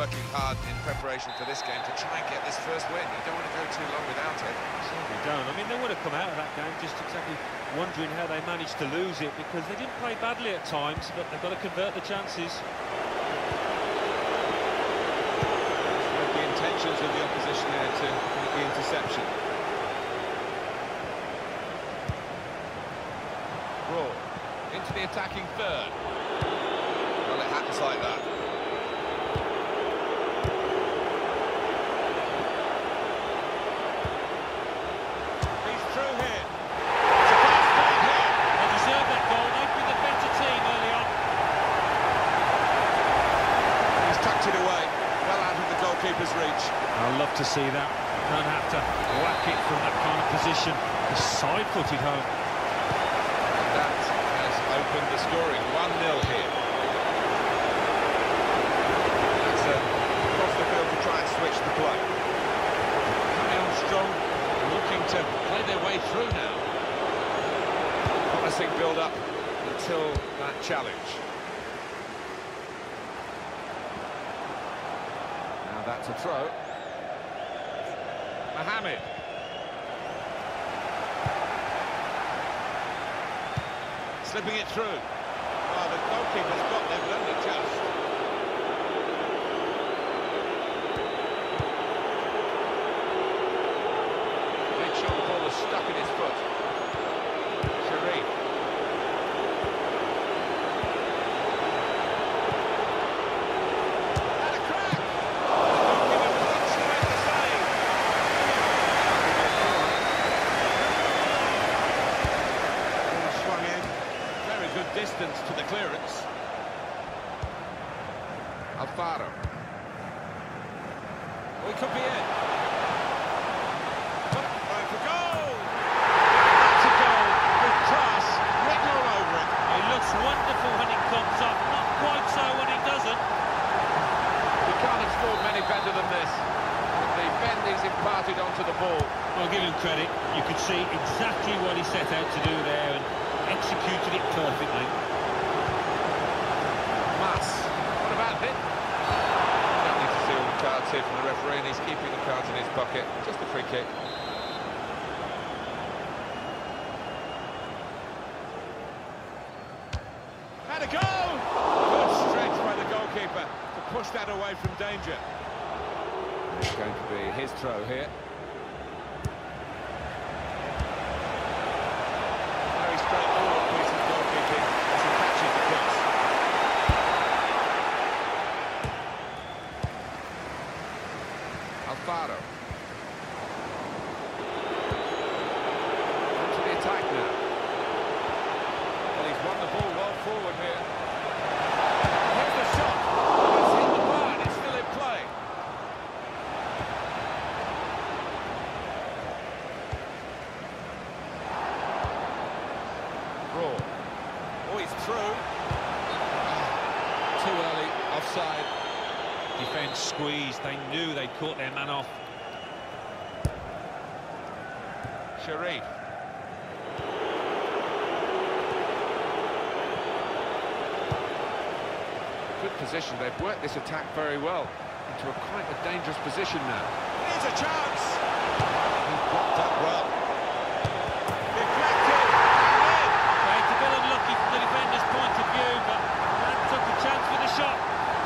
working hard in preparation for this game to try and get this first win. You don't want to go too long without it. Certainly don't. I mean, they would have come out of that game just exactly wondering how they managed to lose it, because they didn't play badly at times, but they've got to convert the chances. The intentions of the opposition there to make the interception. Raw into the attacking third. Well, it happens like that. He's through here. It's a fast ball here. They deserve that goal. They've been the better team early on. He's tucked it away, well out of the goalkeeper's reach. I'd love to see that. Don't have to whack it from that kind of position. Just side-footed home. And that has opened the scoring. 1-0 here. That's across the field to try and switch the play. Coming on strong, looking to play their way through now. Promising build-up until that challenge. Now that's a throw. Mohamed. Slipping it through. Oh, the goalkeeper's got there, but only just. Made sure the ball was stuck in his foot. Sharif. And a crack! The goalkeeper wants to make the save. Ball swung in. Very good distance to the clearance. Alfaro. We could be in. Going for goal! That's a goal with class written all over it. He looks wonderful when it comes up. Not quite so when it doesn't. He can't have scored many better than this. The bend is imparted onto the ball. I'll give him credit. You could see exactly what he set out to do there and executed it perfectly. Mas. What about it? Don't need to see all the cards here from the referee, and he's keeping the cards in his pocket. Just a free kick. And a goal! Good stretch by the goalkeeper to push that away from danger. It's going to be his throw here. Very straightforward piece of goalkeeping as he catches the cross. Alfaro. Onto the attack now. Well, he's won the ball well forward here. Here's the shot. It's hit the bar and it's still in play. Raw. Oh, he's through. Too early, offside. Defence squeezed. They knew they'd caught their man off. Sharif. Good position. They've worked this attack very well into a quite a dangerous position now. Here's a chance. He blocked up well. Deflected. And in. It's a bit unlucky from the defender's point of view, but that took a chance with the shot.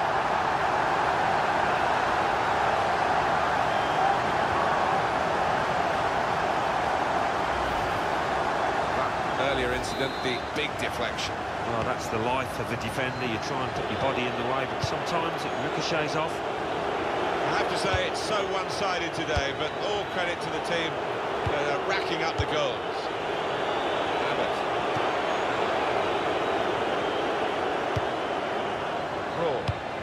That earlier incident, the big deflection. Well, that's the life of the defender. You try and put your body in the way, but sometimes it ricochets off. I have to say it's so one-sided today, but all credit to the team that are racking up the goals. Abbott. Raw.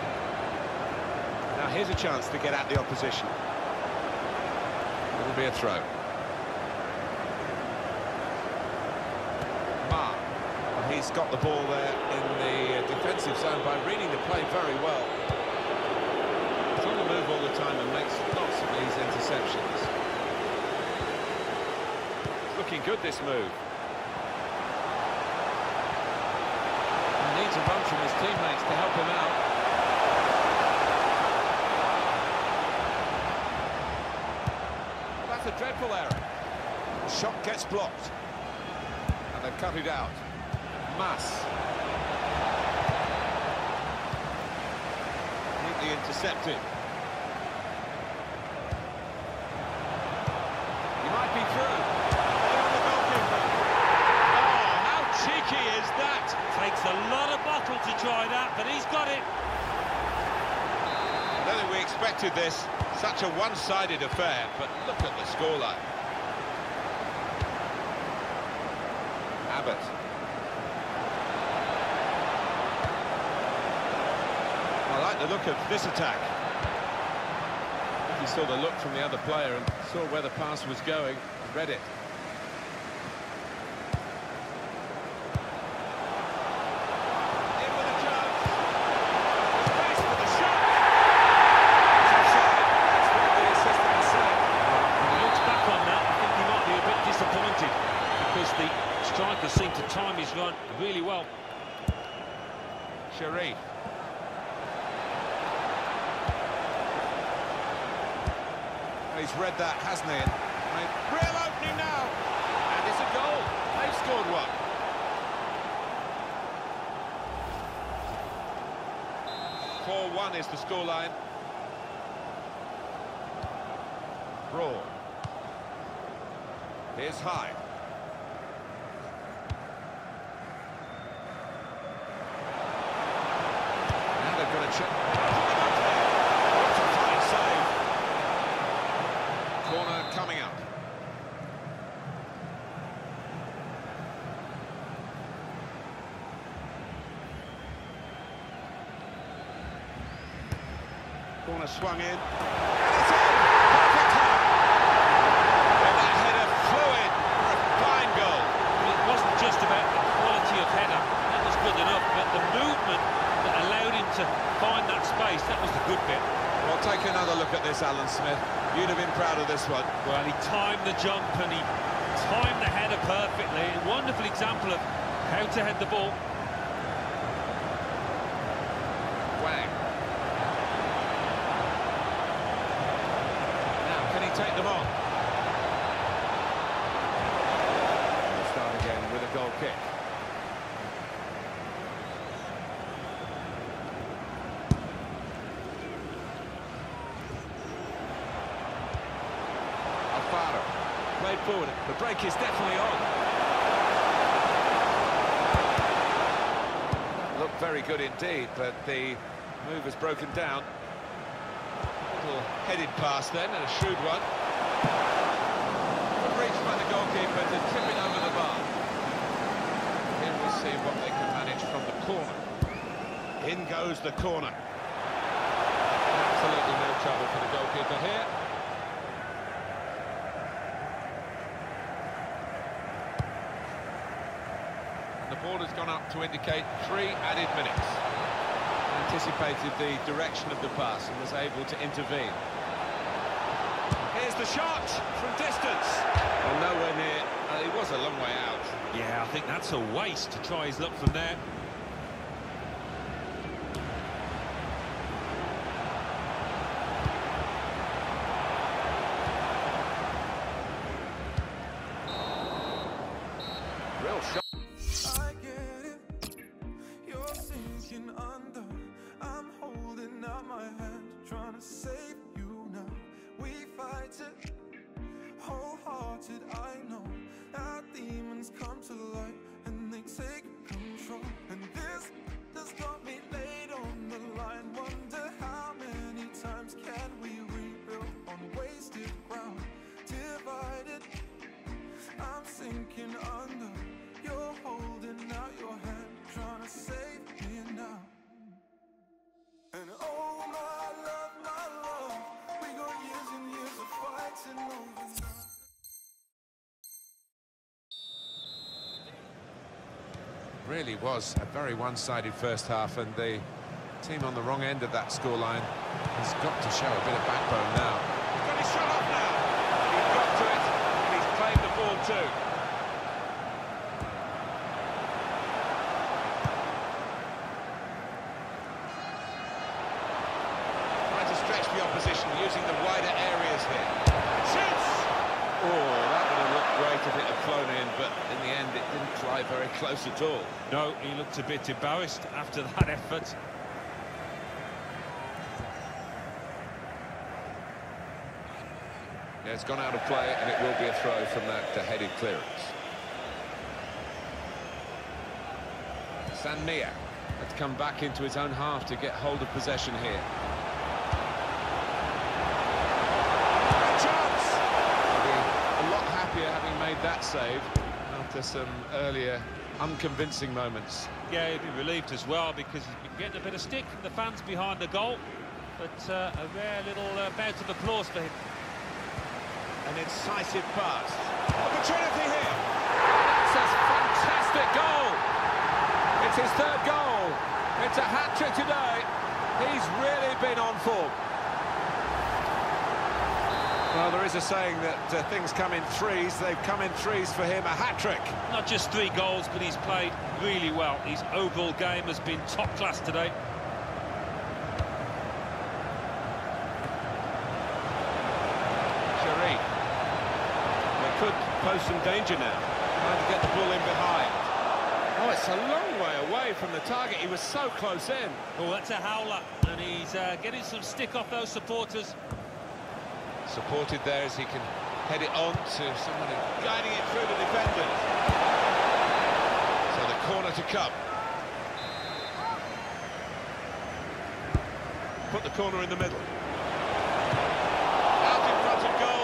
Now here's a chance to get at the opposition. It'll be a throw. Ma. Well, he's got the ball there in the defensive zone by reading the play very well. He's on the move all the time and makes lots of these interceptions. It's looking good, this move. He needs a run from his teammates to help him out. simple error. The shot gets blocked. And they've cut it out. Mas. Neatly intercepted. He might be through. The goalkeeper. Oh, how cheeky is that? Takes a lot of bottle to try that, but he's got it. I don't think we expected this. Such a one-sided affair, but look at the scoreline. Abbott. I like the look of this attack. I think he saw the look from the other player and saw where the pass was going and read it. In with a chance. Space for the shot. It's offside. That's what the assistant has said. When he looks back on that, I think he might be a bit disappointed because the striker seemed to time his run really well. Sharif. He's read that, hasn't he? Real opening now. And it's a goal. They've scored one. (4-1) is the scoreline. Raw. Here's Hyde. Now they've got a check. What a fine save. Corner coming up. Corner swung in. And it's in! Perfect time! And that header flew in for a fine goal. It wasn't just about the quality of header, that was good enough, but the movement that allowed him to find that space, that was the good bit. Well, take another look at this, Alan Smith. You'd have been proud of this one. Well, he timed the jump and he timed the header perfectly. A wonderful example of how to head the ball. Wang. Now, can he take them on? We'll start again with a goal kick. Alfaro. Played forward. The break is definitely on. Looked very good indeed, but the move has broken down. Little headed pass then, and a shrewd one. Good reach by the goalkeeper to tip it over the bar. Here we'll see what they can manage from the corner. In goes the corner. Absolutely no trouble for the goalkeeper here. The ball has gone up to indicate 3 added minutes. Anticipated the direction of the pass and was able to intervene. Here's the shot from distance. Well, nowhere near. It was a long way out. Yeah, I think that's a waste to try his luck from there. Real shot. I get it, you're sinking under. I'm holding out my hand, trying to save you now. We fight it, wholehearted. I know our demons come to light and they take control. And this has got me laid on the line. Wonder how many times can we rebuild on wasted ground? Divided, I'm sinking under. You're holding out your hand, trying to save me now. And oh my love, we got years and years of fighting over now. Really was a very one-sided first half, and the team on the wrong end of that scoreline has got to show a bit of backbone now. He's got his shot off now. He's got to it, and he's claimed the ball too. Trying to stretch the opposition using the wider areas here. Shoots! Oh, that would have looked great if it had flown in, but in the end it didn't fly very close at all. No, he looked a bit embarrassed after that effort. Yeah, it's gone out of play, and it will be a throw from that headed clearance. Sanmia had to come back into his own half to get hold of possession here. Chance! He'll be a lot happier having made that save after some earlier unconvincing moments. Yeah, he'd be relieved as well because he's been getting a bit of stick from the fans behind the goal. But a rare little bout of applause for him. An incisive pass. Opportunity here! That's a fantastic goal! It's his third goal. It's a hat-trick today. He's really been on form. Well, there is a saying that things come in threes. They've come in threes for him. A hat-trick. Not just 3 goals, but he's played really well. His overall game has been top class today. Sharif. They could pose some danger now. Trying to get the ball in behind. Oh, it's a long way away from the target. He was so close in. Oh, that's a howler, and he's getting some stick off those supporters. Supported there as he can head it on to someone guiding it through the defenders. So the corner to come. Put the corner in the middle. Out in front of goal.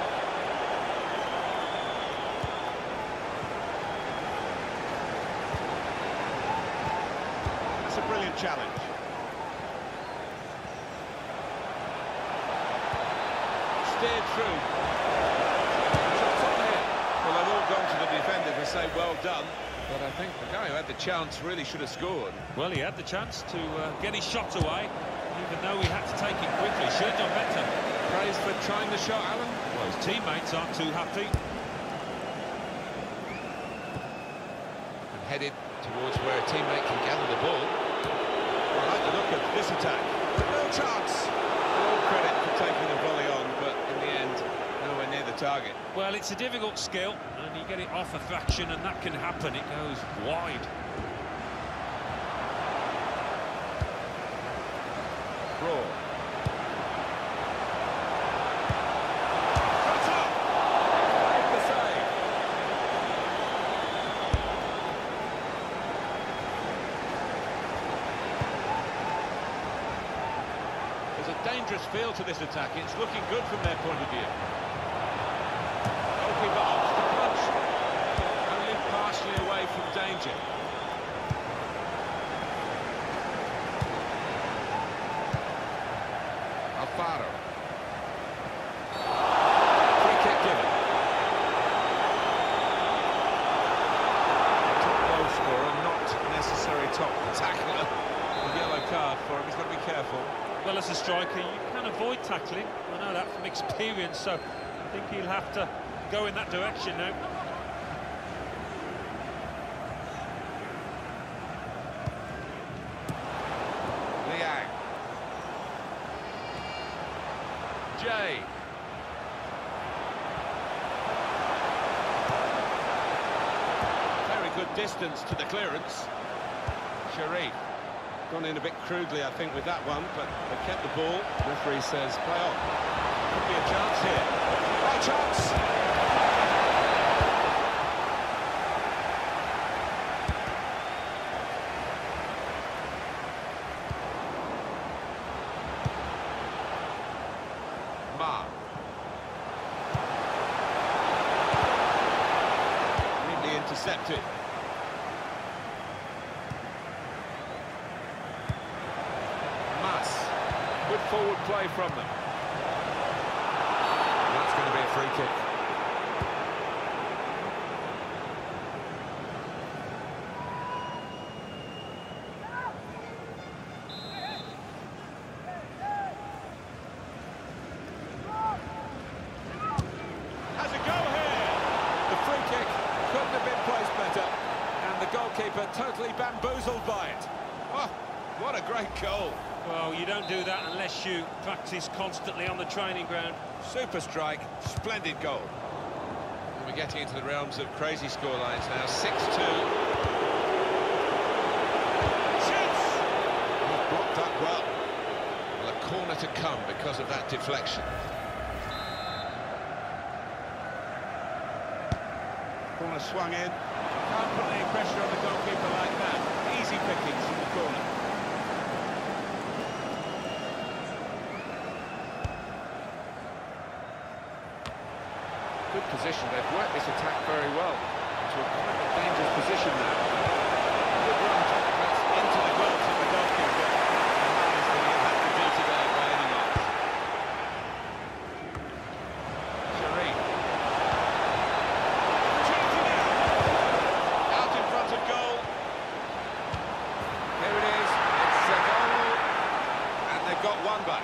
That's a brilliant challenge. Steered through. Shots on here. Well, they've all gone to the defender to say well done, but I think the guy who had the chance really should have scored. Well, he had the chance to get his shot away, even though he had to take it quickly. Should have done better. Praise for trying the shot, Alan. Well, his teammates aren't too happy. And headed towards where a teammate can gather the ball. I like the look of this attack. No chance. All credit for taking the volley on, but in the end, nowhere near the target. Well, it's a difficult skill, and you get it off a fraction, and that can happen. It goes wide. Raw. There's a dangerous feel to this attack. It's looking good from their point of view. Goalkeeper opts to punch. Only partially away from danger. Alfaro. Free kick given. Top goal scorer, not necessary top tackler. A yellow card for him. He's got to be careful. Well, as a striker, you can avoid tackling. I know that from experience, so I think he'll have to go in that direction now. Liang. Jay. Very good distance to the clearance. Sharif. Gone in a bit crudely, I think, with that one, but they kept the ball. Referee says, play on. Could be a chance here. Right chance! Ma. Neatly intercepted. Good forward play from them. That's going to be a free kick. Has a go here. The free kick couldn't have been placed better. And the goalkeeper totally bamboozled by it. Oh, what a great goal. Well, you don't do that unless you practice constantly on the training ground. Super strike, splendid goal. We're getting into the realms of crazy scorelines now. 6-2. Shoots! He's blocked up well. Well, a corner to come because of that deflection. Corner swung in. Can't put any pressure on the goalkeeper like that. Easy pickings in the corner. Good position. They've worked this attack very well to a quite a dangerous position now. Good run, that's into the gloves of the goalkeeper. And that is what he had to do today by any means. Sharif. Out in front of goal. Here it is. It's a goal. And they've got one back.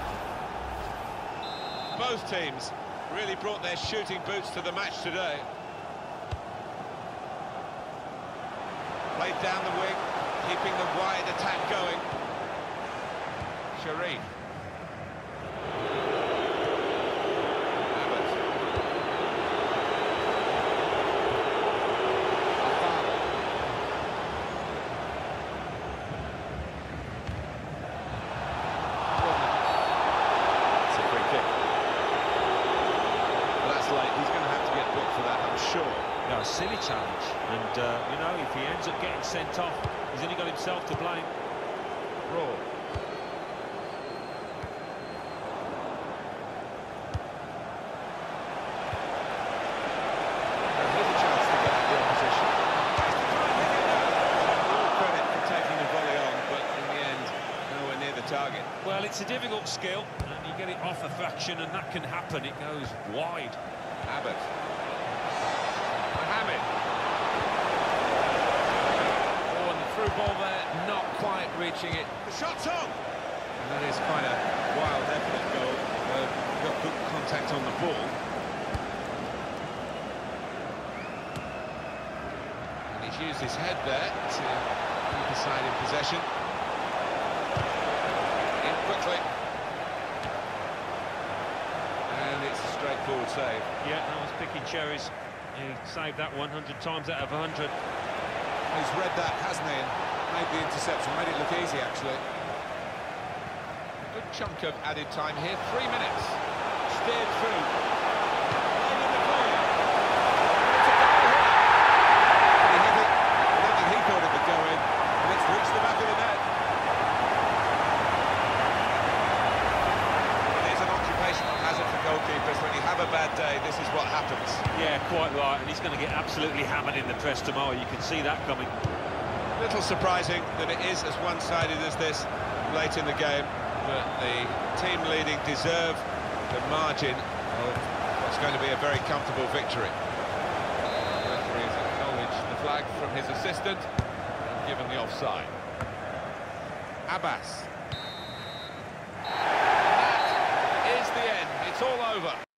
Both teams really brought their shooting boots to the match today. Played down the wing, keeping the wide attack going. Sharif. Abbott. Alfaro. It's a free kick. Late. He's going to have to get booked for that, I'm sure. No, a silly challenge, and you know, if he ends up getting sent off, he's only got himself to blame. Raw. Here's a chance to get the opposition. All credit for taking the volley on, but in the end, nowhere near the target. Well, it's a difficult skill, and you get it off a fraction, and that can happen. It goes wide. Abbott. Mohamed. Oh, and the through ball there, not quite reaching it. The shot's on! And that is quite a wild effort goal. Got good contact on the ball. And he's used his head there to keep his side in possession. In quickly. And it's a straightforward save. Yeah, that was picking cherries. He saved that 100 times out of 100. He's read that, hasn't he? And made the interception, made it look easy, actually. Good chunk of added time here, 3 minutes. Steered through. Played in the corner. It's a goal here. He hit it. I don't think he thought it would go in. And it's reached the back of the net. It is an occupational hazard for goalkeepers. When you have a bad day, this is what happens. Yeah, quite right, and he's going to get absolutely hammered in the press tomorrow. You can see that coming. Little surprising that it is as one-sided as this late in the game, but the team leading deserve the margin of what's going to be a very comfortable victory. The referee has acknowledged the flag from his assistant and given the offside. Abbas. That is the end. It's all over.